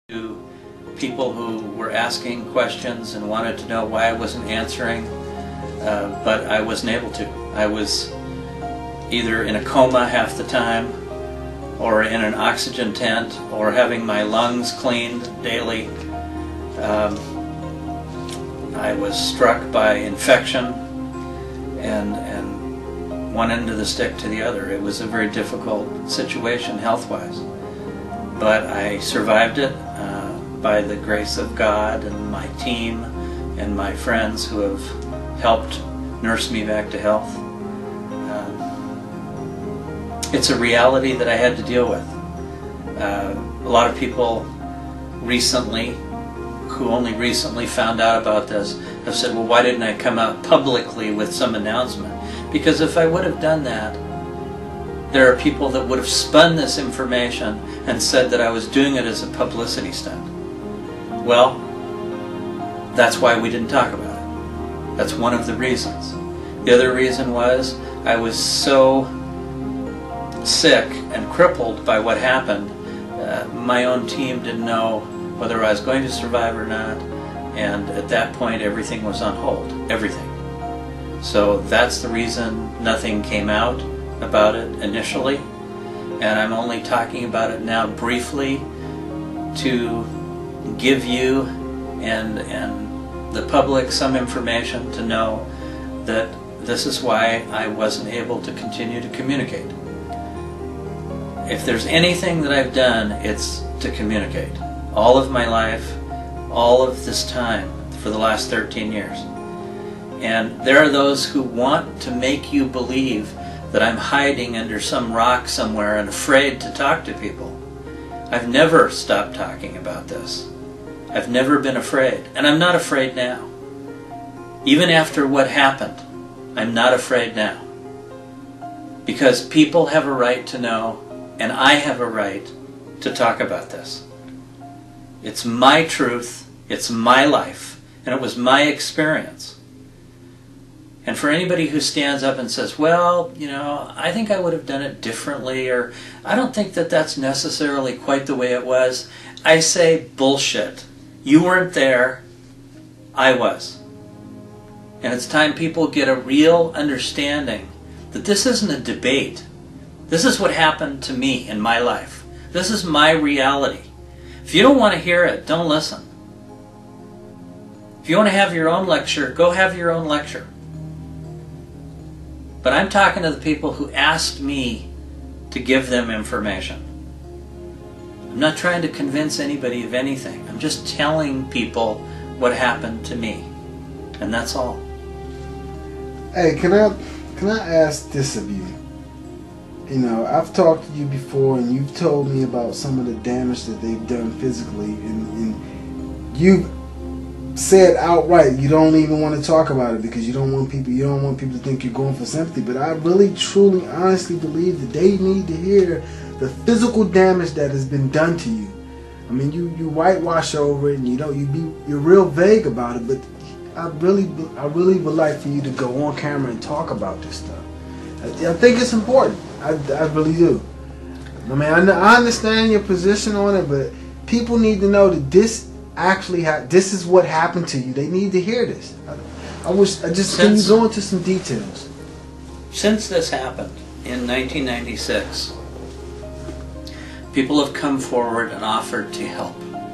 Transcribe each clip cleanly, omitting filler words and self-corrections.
To people who were asking questions and wanted to know why I wasn't answering, but I wasn't able to. I was either in a coma half the time, or in an oxygen tent, or having my lungs cleaned daily. I was struck by infection and one end of the stick to the other. It was a very difficult situation health-wise. But I survived it by the grace of God and my team and my friends who have helped nurse me back to health. It's a reality that I had to deal with. A lot of people recently, who only recently found out about this, have said, well, why didn't I come out publicly with some announcement? Because if I would have done that, there are people that would have spun this information and said that I was doing it as a publicity stunt. Well, that's why we didn't talk about it. That's one of the reasons. The other reason was I was so sick and crippled by what happened. My own team didn't know whether I was going to survive or not, and at that point everything was on hold. Everything. So that's the reason nothing came out about it initially, and I'm only talking about it now briefly to give you and the public some information to know that this is why I wasn't able to continue to communicate. If there's anything that I've done, it's to communicate. All of my life, all of this time, for the last 13 years. And there are those who want to make you believe that I'm hiding under some rock somewhere and afraid to talk to people. I've never stopped talking about this. I've never been afraid, and I'm not afraid now. Even after what happened, I'm not afraid now. Because people have a right to know, and I have a right to talk about this. It's my truth, it's my life, and it was my experience. And for anybody who stands up and says, well, you know, I think I would have done it differently, or I don't think that that's necessarily quite the way it was, I say, bullshit. You weren't there, I was. And it's time people get a real understanding that this isn't a debate. This is what happened to me in my life. This is my reality. If you don't want to hear it, don't listen. If you want to have your own lecture, go have your own lecture. But I'm talking to the people who asked me to give them information. I'm not trying to convince anybody of anything. I'm just telling people what happened to me. And that's all. Hey, can I ask this of you? You know, I've talked to you before and you've told me about some of the damage that they've done physically, and you've said outright you don't even want to talk about it because you don't want people to think you're going for sympathy. But I really, truly, honestly believe that they need to hear the physical damage that has been done to you. I mean, you whitewash over it and you're real vague about it, but I really would like for you to go on camera and talk about this stuff. I think it's important. I really do. I mean, I understand your position on it, but people need to know that this is what happened to you. They need to hear this. Can you go into some details? Since this happened in 1996, people have come forward and offered to help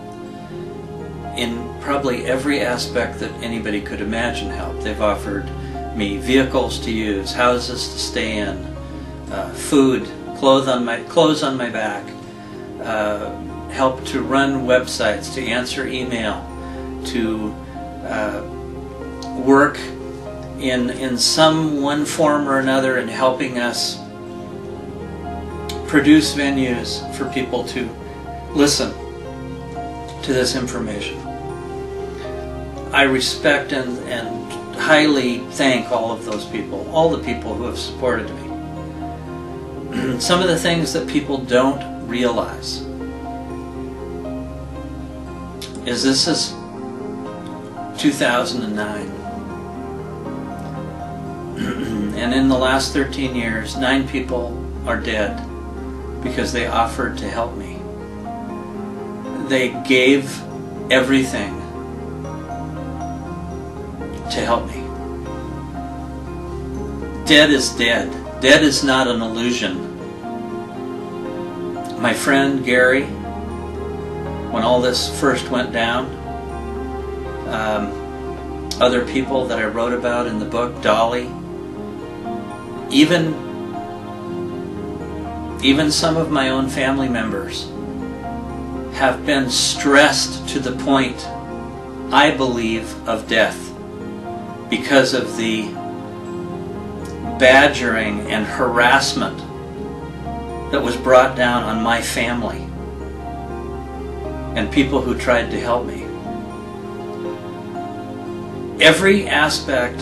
in probably every aspect that anybody could imagine help. They've offered me vehicles to use, houses to stay in, food, clothes on my back, help to run websites, to answer email, to work in some one form or another in helping us produce venues for people to listen to this information. I respect and highly thank all of those people, all the people who have supported me. Some of the things that people don't realize is this is 2009. And in the last 13 years, 9 people are dead because they offered to help me. they gave everything to help me. Dead is dead. Dead is not an illusion. My friend Gary, when all this first went down, other people that I wrote about in the book, Dolly, even some of my own family members have been stressed to the point, I believe, of death because of the badgering and harassment that was brought down on my family and people who tried to help me. Every aspect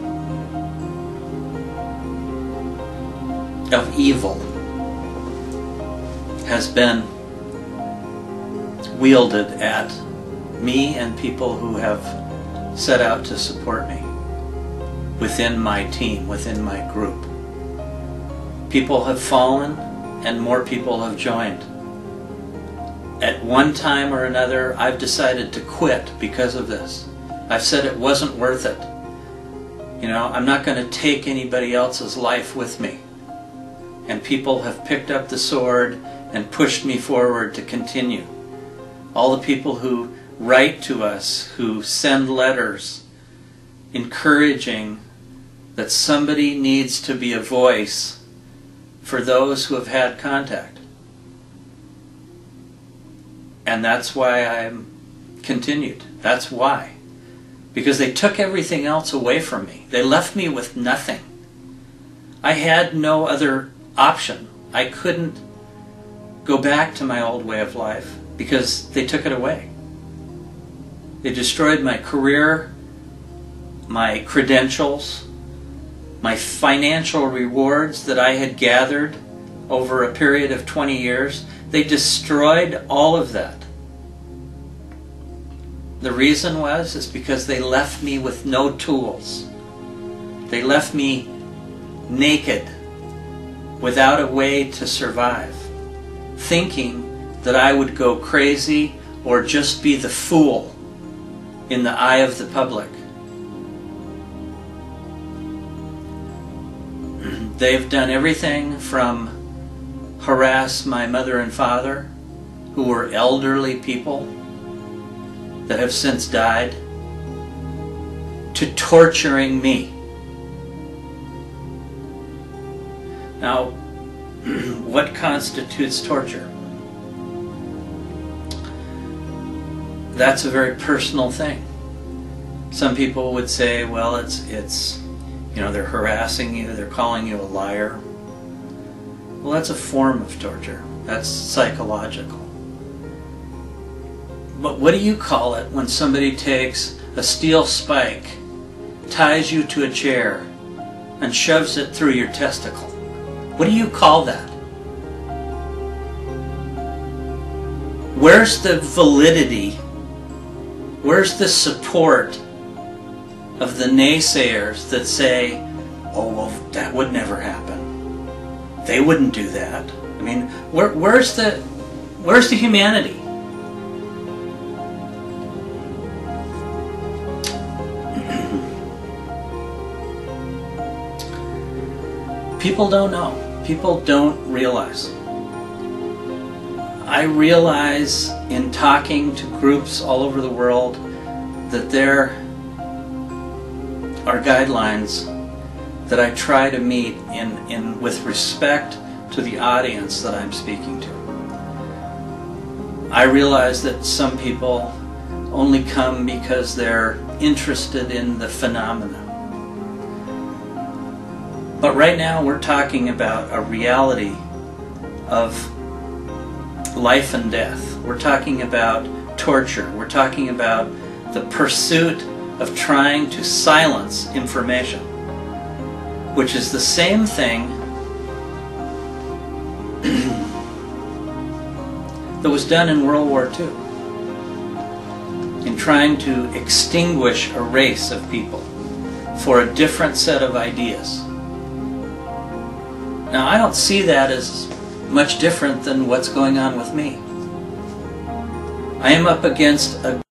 of evil has been wielded at me and people who have set out to support me within my team, within my group. People have fallen and more people have joined. At one time or another, I've decided to quit because of this. I've said it wasn't worth it. You know, I'm not going to take anybody else's life with me. And people have picked up the sword and pushed me forward to continue. All the people who write to us, who send letters encouraging that somebody needs to be a voice for those who have had contact. And that's why I'm continued. That's why. Because they took everything else away from me. They left me with nothing. I had no other option. I couldn't go back to my old way of life because they took it away. They destroyed my career, my credentials, my financial rewards that I had gathered over a period of 20 years. They destroyed all of that. The reason is because they left me with no tools. They left me naked, without a way to survive, thinking that I would go crazy or just be the fool in the eye of the public. They've done everything from harass my mother and father, who were elderly people that have since died, to torturing me. Now, what constitutes torture? That's a very personal thing. Some people would say, well, it's you know, they're harassing you, they're calling you a liar. Well, that's a form of torture. That's psychological. But what do you call it when somebody takes a steel spike, ties you to a chair, and shoves it through your testicle? What do you call that? Where's the validity? Where's the support of the naysayers that say, oh, well, that would never happen. They wouldn't do that. I mean, where's the humanity? People don't know. People don't realize. I realize in talking to groups all over the world that there are guidelines that I try to meet with respect to the audience that I'm speaking to. I realize that some people only come because they're interested in the phenomena. But right now we're talking about a reality of life and death. We're talking about torture. We're talking about the pursuit of trying to silence information, which is the same thing that was done in World War II, in trying to extinguish a race of people for a different set of ideas. Now, I don't see that as much different than what's going on with me. I am up against a